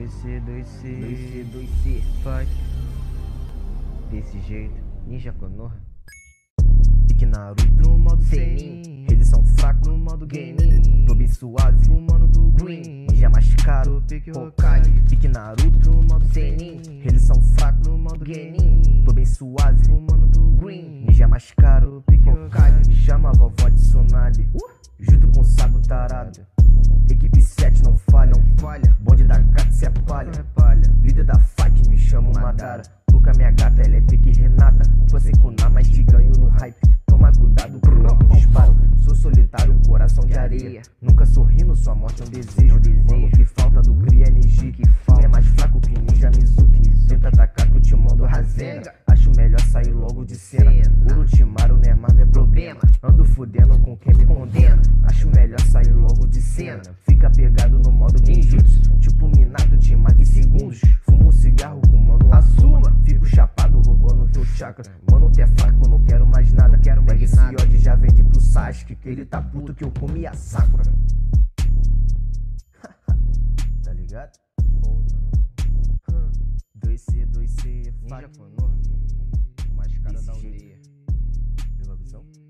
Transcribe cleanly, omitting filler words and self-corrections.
2C, 2C, fuck. Desse jeito, Ninja Konoha. Pique Naruto no modo Senin, eles são fracos no modo Genin. Tô bem suave, fumando do Green, Ninja mais caro, Hokage. Pique Naruto no modo Senin, eles são fracos no modo Genin. Tô bem suave, fumando do Green, Ninja mais caro, Hokage. Me chama a vovó de Tsunade, junto com o saco tarado. Equipe 7 não falha, bonde da gata se é palha. Líder da FAC me chama Madara, porque a minha gata ela é pique Renata. Tô sem kuná, mas te ganho no hype. Toma cuidado que logo disparo. Sou solitário, coração de areia. Nunca sorrindo, sua morte é um desejo. Mano, que falta do Cria NG. Tu é mais fraco que Ninja Mizuki. Tenta atacar que eu te mando Rasengan. Acho melhor sair logo de cena. Orochimaru não é mais meu problema. Ando fudendo com quem me condena. Acho melhor sair logo de cena. Fica pegado no modo Genjutsu. Tipo Minato, te mata em segundos. Fumo um cigarro com mano Asuma. Fico chapado roubando teu chakra. Mano, tu é fraco, não quero mais nada. Pega esse ódio, já vende pro Sasuke, que ele tá puto que eu comi a Sakura. Tá ligado? Ou não? 2C, Ninja fuck. Konoha, o mais cara da aldeia. Pegou a visão?